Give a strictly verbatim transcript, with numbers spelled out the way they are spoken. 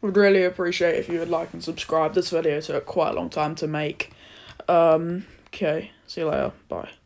Would really appreciate if you would like and subscribe. This video took quite a long time to make. Um, okay, see you later. Bye.